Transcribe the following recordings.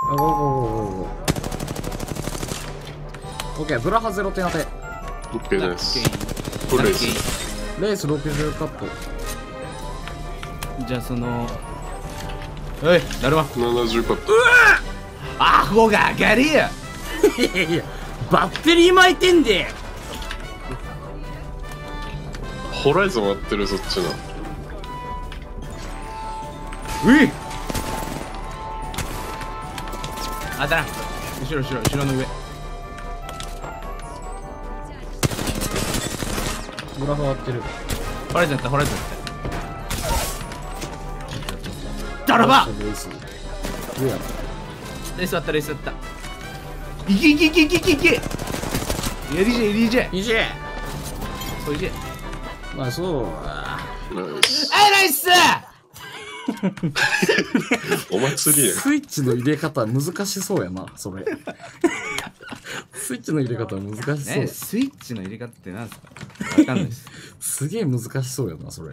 おお。オッケー、ブラハ0点当て。 オッケーです。これです。 レース60カット。 じゃあそのおい、だるま 70カット。 アホが上がりや。 いやいや、バッテリー巻いてんで。 ホライゾン割ってる、そっちの。 うい当たらん。後ろ後ろ後ろの上。 ブラハ割ってる。 ホライゾンやったホライゾンやった。だらばレース。上やな。 レース割ったレース割った。いけいけいけいけいけいけ。LJ いいじゃん。 そういけ。 まあそう。 ナイス。 ナイス。 お祭りや。 スイッチの入れ方難しそうやな、それ。スイッチの入れ方難しそう。 スイッチの入れ方ってなんですか。わかんないです。 すげえ難しそうやな、それ。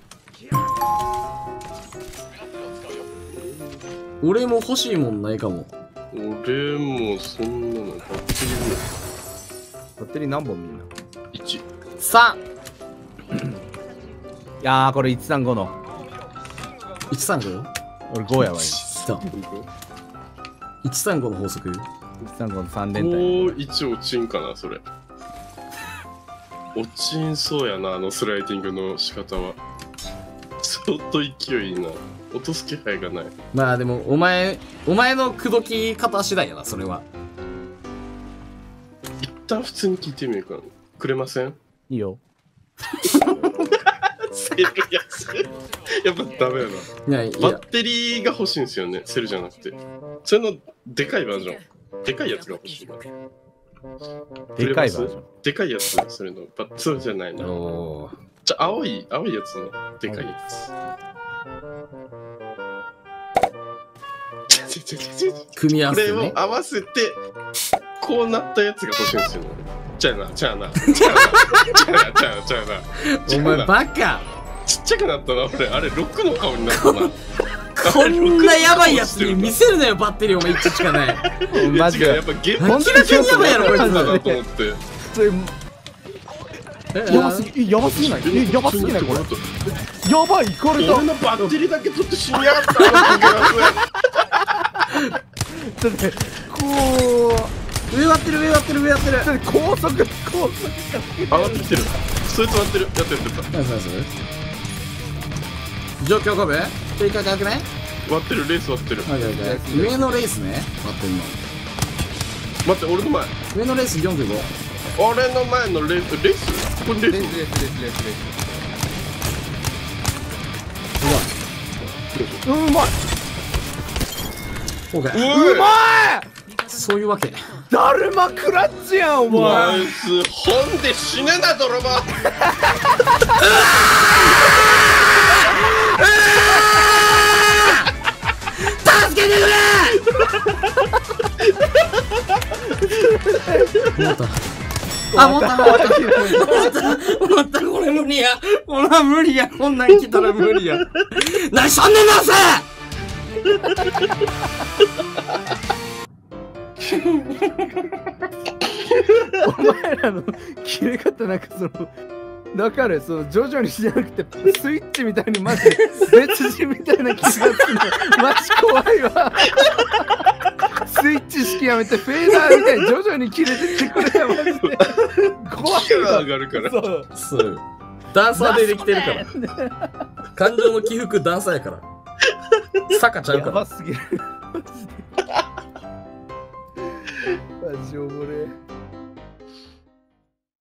俺も欲しいもんないかも。 俺もそんなのバッテリーもバッテリー何本みんな。 1。 3。 いやーこれ135の。 135？ 俺5やわ今。 来た。135の法則。 135の3連もう単。 1落ちんかな、それ。落ちんそうやな、あのスライディングの仕方は。相当勢いいいな。落とす気配がない。 まあでも、お前の口説き方次第やな、それは。 一旦普通に聞いてみるかな。くれません？ いいよ。 セルやつ。やっぱダメやな。 いや、 バッテリーが欲しいんですよね、セルじゃなくて。それのでかいバージョン。でかいやつが欲しいな。 でかいバージョン。 でかいやつ、それの。そうじゃないな。 おー。 じゃあ、青いやつの。でかいやつ。 組み合わこれせてね。 を合わせて、こうなったやつが欲しいんですよね。ちゃうな。 お前バカ。 ちっちゃくなったな、俺。あれ、6の顔になったな。 こんなヤバいやつに見せるなよ、バッテリーお前1しかない。 マジで。 やっぱゲーム明らかにヤバいやろ、こいつ。 だなと思って。 やばすぎないやばすぎないこれ。やばいいかれた。 俺のバッテリーだけ取って死にやがっただってこ上割ってる。 う高速上がってきてる。そいつ割ってる。やってた。 ナイスナイス。状況コブ定価高くね。 割ってる。レース割ってる。 上のレースね。割ってんの。 待って、俺の前。 上のレース45。 俺の前のレースこれレースうまい。 オーケー。 うまい。 そういうわけ。 だるまクラッチやんお前。 ナイス。本で死ねな泥棒。 助けてくれ。持った。これ無理や。これは無理や。こんなん来たら無理や。何しとんねんなせ。 お前らの切れ方なんかそのわかる。その徐々にしなくてスイッチみたいにマジ別人みたいな気がするのマジ怖いわ。スイッチ式やめてフェーダーみたいに徐々に切れてってくれよマジで。怖いわ。 上がるから。 そう。ダンサーでできてるから。感情の起伏ダンサーやから。坂ちゃうから。 やばすぎる。マジおもれ。